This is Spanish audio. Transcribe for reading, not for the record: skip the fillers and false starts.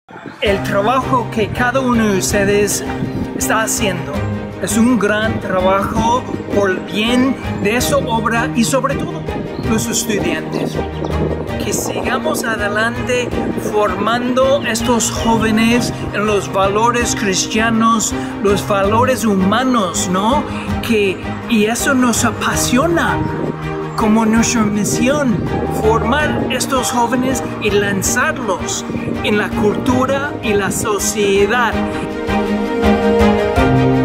El trabajo que cada uno de ustedes está haciendo es un gran trabajo por el bien de su obra y sobre todo los estudiantes. Que sigamos adelante formando estos jóvenes en los valores cristianos, los valores humanos, ¿no? Y eso nos apasiona como nuestra misión, formar estos jóvenes y lanzarlos en la cultura y la sociedad.